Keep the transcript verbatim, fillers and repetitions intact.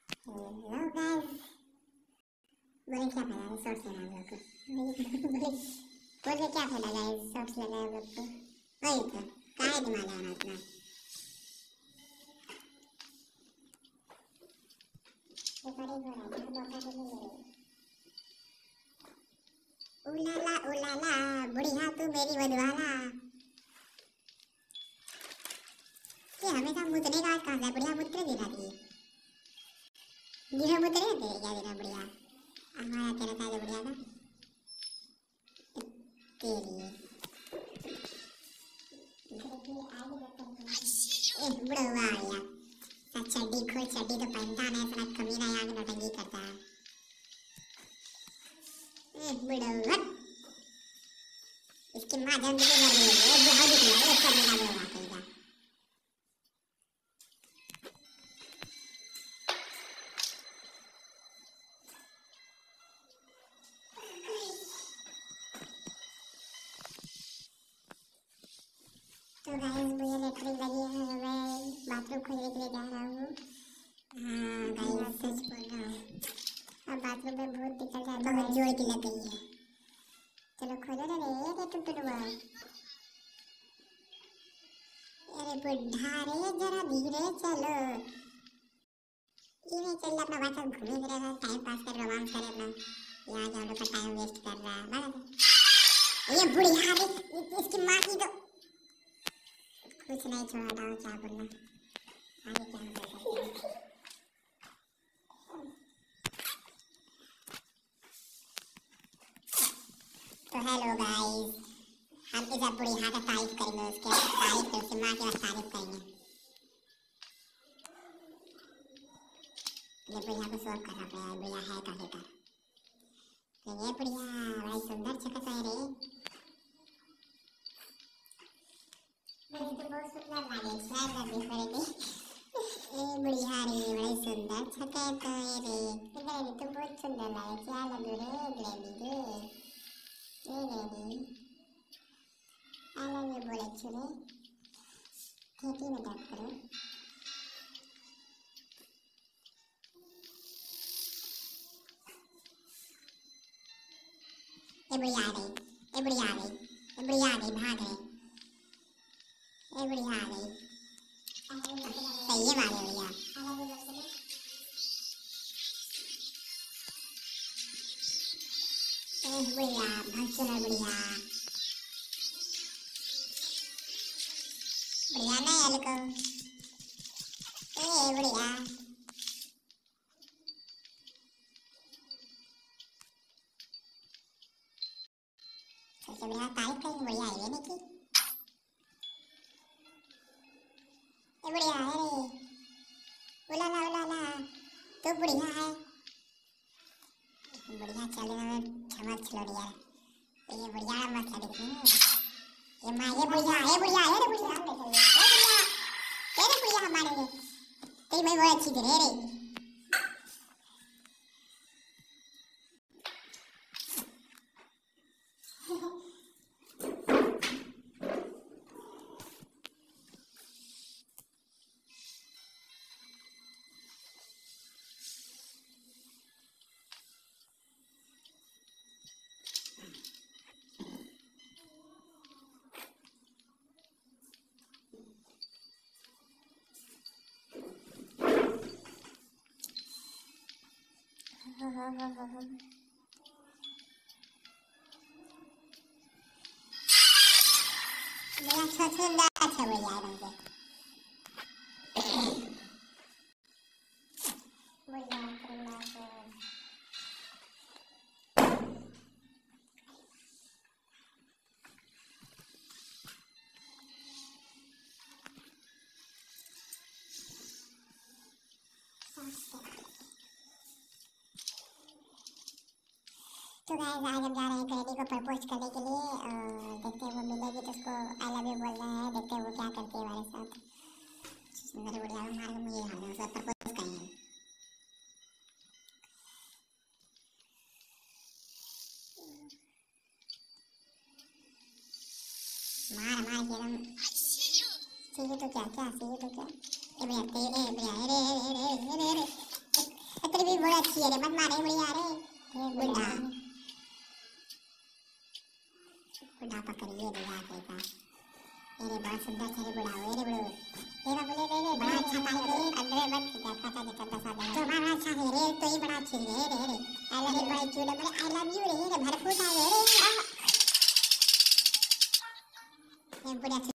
Hello guys, बोले क्या फैला है शॉर्ट्स लगा लोग को। बोले बोले क्या फैला गाइस शॉर्ट्स लगा लोग को। वही तो काहे दिमाग लगाना इतना। ये बड़ी हो रहा है धोखा के लिए। उलाला उलाला बुढ़िया तू मेरी वधवाला। ये हमेशा मुतने का कहाँ से बुढ़िया मुतने दे रही है। गिरा मुतने दे क्या देना बुढ़िया। हमारा तेरा था जो बुढ़िया था तेरी। ए बुढ़ा हुआ आ गया। चड्डी खोल चड्डी तो पहनता नहीं साला कमीना यहाँ की नौटंकी करता है। ए बुढ़ा हुआ इसकी माँ जंग के मर गई है। बुढ़ा दिख रहा है एक कमीना बुढ़ा कहीं का। तो गाइस मुझे लेटरिन लगी है, मैं बाथरूम खोलने के लिए जा रहा हूँ। हाँ गाइस सच बोल रहा हूँ। अब बाथरूम में बहुत दिक्कत है, बहुत जोर की लग गई है। चलो खोलो रे रे टुटुआ। अरे बुढ़ा रे जरा धीरे चलो। ये नहीं चल अपना बाथरूम घूमे फिर रहा टाइम पास कर रोमांस करे अपना। यहाँ जा लोग का टाइम वेस्ट कर रहा है बड़ा। ये बुढ़िया रे इसकी माँ की तो कुछ नहीं छोड़ा था क्या बोलना आगे क्या हो सकता है। तो हेलो गाइस, हम इस बुढ़िया का तारीफ करेंगे, उसके तारीफ कर उसकी माँ की बात तारीफ करेंगे। ये बुढ़िया को शौक करना पड़ेगा, बुढ़िया है काफी का। तो ये बुढ़िया बड़ी सुंदर चकत है रे। मुझे तो बहुत सुंदर लगे शायद लगे पड़े थे। ए बुढ़िया रे बड़ी सुंदर छके तो ये रे इधर तो बहुत सुंदर लगे क्या लगे रे ग्लेडी रे ये ग्लेडी आई लव यू बोले छुरे खेती में दर्द करो। ए बुढ़िया रे ए बुढ़िया रे ए बुढ़िया रे भाग रे ए बुढ़िया आ गई। सही है वाले बुढ़िया। ए बुढ़िया भाग चला बुढ़िया। बुढ़िया नहीं है लको। ए बुढ़िया सबसे बुढ़िया तारीफ करेंगे बुढ़िया है ये नहीं की। ये बुढ़िया है रे उलाला उलाला तो बुढ़िया है। बुढ़िया चलने में चमक चलो यार। तो ये बुढ़िया मत दिखने ये माँ ये बुढ़िया ये बुढ़िया है रे बुढ़िया ये बुढ़िया ये रे बुढ़िया हमारे लिए तेरी भाई बहुत अच्छी थी रे रे। मेरा अच्छा सुंदर अच्छा बढ़िया है रंग बढ़िया बढ़िया तो गाइस आज हम जा रहे हैं ग्लेडी को प्रपोज करने के लिए और देखते हैं वो मिलेगी तो उसको आई लव यू बोल रहे हैं। देखते हैं वो क्या करती है हमारे साथ। सुंदर बढ़िया हमारे को मुझे हाल उसको प्रपोज करेंगे। मार मार के एकदम सीधे तो क्या क्या सीधे तो क्या ए भैया ए भैया रे रे रे रे रे बहुत अच्छी है रे, मत मारे बुढ़िया रे। बुढ़ा बुढ़ा पकड़िए रे जाके का। ये बहुत सुंदर से बुढ़ा हो रे बुढ़ो। तेरा बोले रे रे बड़ा अच्छा था रे, अंदर मत क्या पता नहीं करता सादा। तो बड़ा अच्छा है रे, तो ही बड़ा अच्छी रे रे रे। आई लव यू बड़ा क्यूट है, आई लव यू रे रे भरपूर था रे रे। ये बुढ़ा